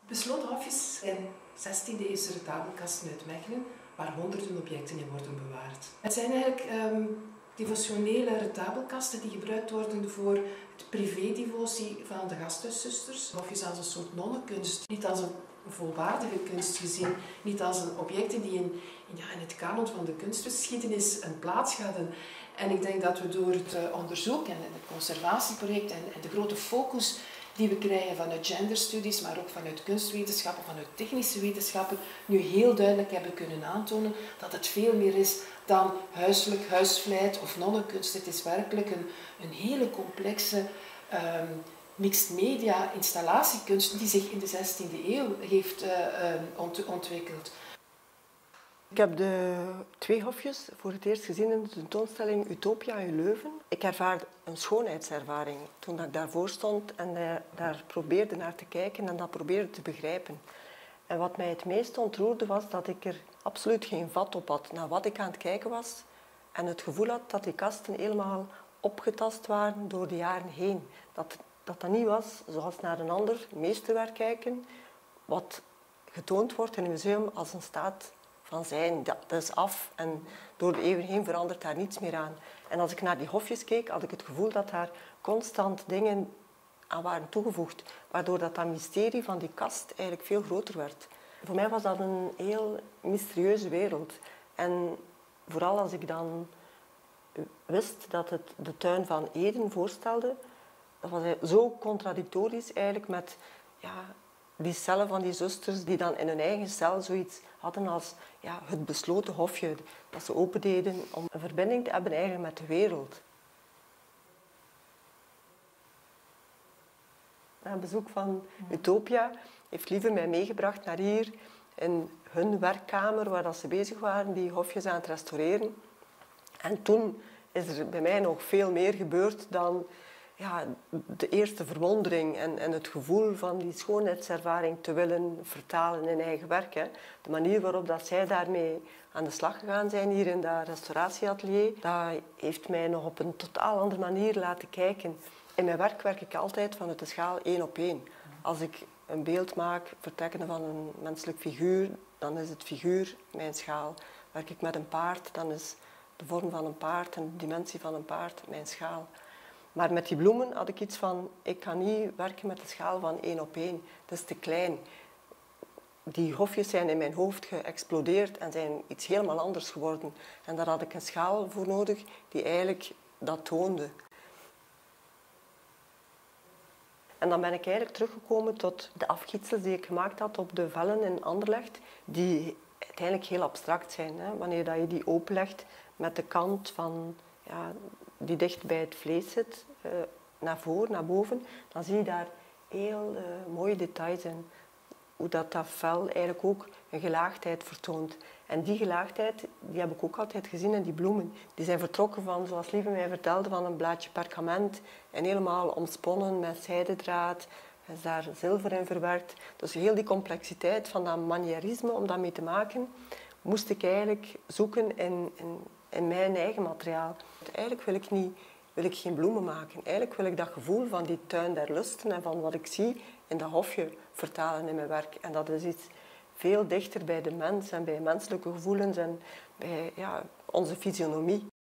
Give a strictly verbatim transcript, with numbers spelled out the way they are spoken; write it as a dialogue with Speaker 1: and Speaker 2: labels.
Speaker 1: Besloten hofjes zijn zestiende-eeuwse retabelkasten uit Mechelen, waar honderden objecten in worden bewaard. Het zijn eigenlijk um, devotionele retabelkasten die gebruikt worden voor het privé-devotie van de gasthuiszusters. Hofjes als een soort nonnenkunst, niet als een volwaardige kunst gezien, niet als een objecten die in, ja, in het kanon van de kunstgeschiedenis een plaats hadden. En ik denk dat we door het uh, onderzoek en het conservatieproject en, en de grote focus die we krijgen vanuit genderstudies, maar ook vanuit kunstwetenschappen, vanuit technische wetenschappen, nu heel duidelijk hebben kunnen aantonen dat het veel meer is dan huiselijk, huisvleit of nonnenkunst. Het is werkelijk een, een hele complexe um, mixed media installatiekunst die zich in de zestiende eeuw heeft uh, ont ontwikkeld.
Speaker 2: Ik heb de twee hofjes voor het eerst gezien in de tentoonstelling Utopia in Leuven. Ik ervaarde een schoonheidservaring toen ik daarvoor stond en uh, daar probeerde naar te kijken en dat probeerde te begrijpen. En wat mij het meest ontroerde was dat ik er absoluut geen vat op had naar wat ik aan het kijken was en het gevoel had dat die kasten helemaal opgetast waren door de jaren heen. Dat dat, dat niet was zoals naar een ander meesterwerk kijken, wat getoond wordt in een museum als een staat van zijn. Dat is af en door de eeuwen heen verandert daar niets meer aan. En als ik naar die hofjes keek, had ik het gevoel dat daar constant dingen aan waren toegevoegd, waardoor dat, dat mysterie van die kast eigenlijk veel groter werd. Voor mij was dat een heel mysterieuze wereld. En vooral als ik dan wist dat het de tuin van Eden voorstelde, dat was zo contradictorisch eigenlijk met ja, die cellen van die zusters die dan in hun eigen cel zoiets hadden als ja, het besloten hofje dat ze opendeden om een verbinding te hebben eigenlijk met de wereld. Na een bezoek van Utopia heeft Lieve mij meegebracht naar hier in hun werkkamer waar dat ze bezig waren die hofjes aan het restaureren. En toen is er bij mij nog veel meer gebeurd dan ja, de eerste verwondering en, en het gevoel van die schoonheidservaring te willen vertalen in eigen werk. Hè. De manier waarop dat zij daarmee aan de slag gegaan zijn hier in dat restauratieatelier, dat heeft mij nog op een totaal andere manier laten kijken. In mijn werk werk ik altijd vanuit de schaal één op één. Als ik een beeld maak, vertrekkende van een menselijk figuur, dan is het figuur mijn schaal. Werk ik met een paard, dan is de vorm van een paard en de dimensie van een paard mijn schaal. Maar met die bloemen had ik iets van, ik kan niet werken met de schaal van één op één. Dat is te klein. Die hofjes zijn in mijn hoofd geëxplodeerd en zijn iets helemaal anders geworden. En daar had ik een schaal voor nodig die eigenlijk dat toonde. En dan ben ik eigenlijk teruggekomen tot de afgietsels die ik gemaakt had op de vellen in Anderlecht, die uiteindelijk heel abstract zijn. Hè? Wanneer dat je die openlegt met de kant van, ja, die dicht bij het vlees zit, uh, naar voren, naar boven, dan zie je daar heel uh, mooie details in. Hoe dat, dat vel eigenlijk ook een gelaagdheid vertoont. En die gelaagdheid die heb ik ook altijd gezien in die bloemen. Die zijn vertrokken van, zoals Lieve mij vertelde, van een blaadje perkament en helemaal omsponnen met zijdendraad. Er is daar zilver in verwerkt. Dus heel die complexiteit van dat manierisme, om dat mee te maken, moest ik eigenlijk zoeken in, in, in mijn eigen materiaal. Eigenlijk wil ik, niet, wil ik geen bloemen maken. Eigenlijk wil ik dat gevoel van die tuin der lusten en van wat ik zie in dat hofje vertalen in mijn werk. En dat is iets veel dichter bij de mens en bij menselijke gevoelens en bij ja, onze fysionomie.